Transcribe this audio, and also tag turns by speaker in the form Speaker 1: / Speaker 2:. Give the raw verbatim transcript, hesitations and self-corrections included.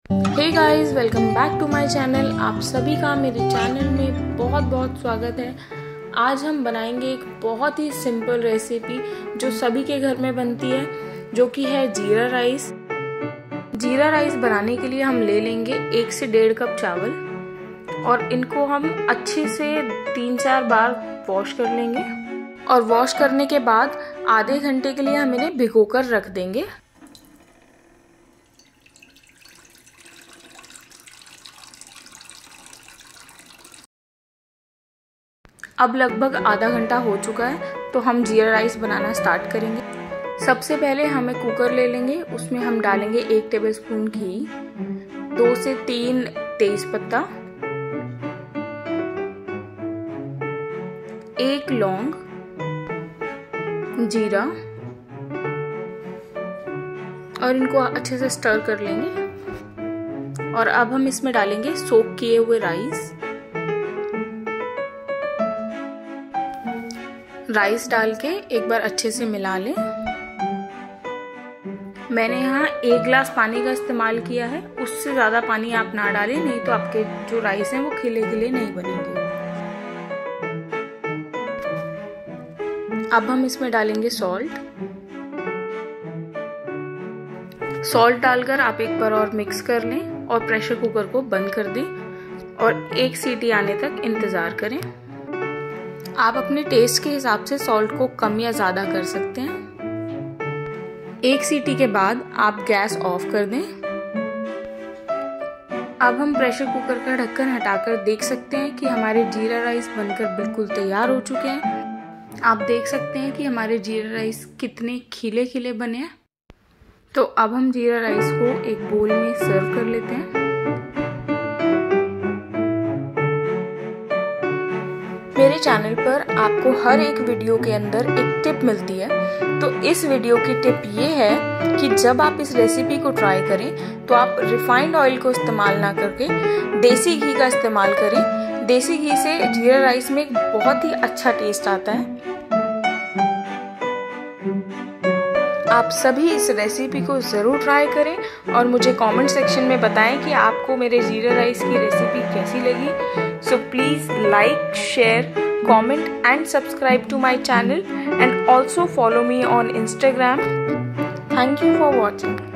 Speaker 1: Hey guys, welcome back to my channel. आप सभी का मेरे चैनल में बहुत बहुत स्वागत है। आज हम बनाएंगे एक बहुत ही सिंपल रेसिपी जो सभी के घर में बनती है, जो कि है जीरा राइस। जीरा राइस बनाने के लिए हम ले लेंगे एक से डेढ़ कप चावल और इनको हम अच्छे से तीन चार बार वॉश कर लेंगे। और वॉश करने के बाद आधे घंटे के लिए हम इन्हें भिगोकर रख देंगे। अब लगभग आधा घंटा हो चुका है, तो हम जीरा राइस बनाना स्टार्ट करेंगे। सबसे पहले हम एक कुकर ले लेंगे, उसमें हम डालेंगे एक टेबलस्पून घी, दो से तीन तेज पत्ता, एक लौंग, जीरा, और इनको अच्छे से स्टर कर लेंगे। और अब हम इसमें डालेंगे सोक किए हुए राइस। राइस डाल के एक बार अच्छे से मिला लें। मैंने यहाँ एक गिलास पानी का इस्तेमाल किया है, उससे ज्यादा पानी आप ना डालें, नहीं तो आपके जो राइस हैं वो खिले खिले नहीं बनेंगे। अब हम इसमें डालेंगे सॉल्ट। सॉल्ट डालकर आप एक बार और मिक्स कर लें और प्रेशर कुकर को बंद कर दें और एक सीटी आने तक इंतजार करें। आप अपने टेस्ट के हिसाब से सॉल्ट को कम या ज्यादा कर सकते हैं। एक सीटी के बाद आप गैस ऑफ कर दें। अब हम प्रेशर कुकर का ढक्कन हटाकर देख सकते हैं कि हमारे जीरा राइस बनकर बिल्कुल तैयार हो चुके हैं। आप देख सकते हैं कि हमारे जीरा राइस कितने खिले खिले बने हैं। तो अब हम जीरा राइस को एक बोल में सर्व कर लेते हैं। मेरे चैनल पर आपको हर एक वीडियो के अंदर एक टिप मिलती है, तो इस वीडियो की टिप ये है कि जब आप इस रेसिपी को ट्राई करें तो आप रिफाइंड ऑयल को इस्तेमाल ना करके देसी घी का इस्तेमाल करें। देसी घी से जीरा राइस में एक बहुत ही अच्छा टेस्ट आता है। आप सभी इस रेसिपी को ज़रूर ट्राई करें और मुझे कमेंट सेक्शन में बताएं कि आपको मेरे जीरा राइस की रेसिपी कैसी लगी। So please like, share, comment and subscribe to my channel and also follow me on Instagram. Thank you for watching.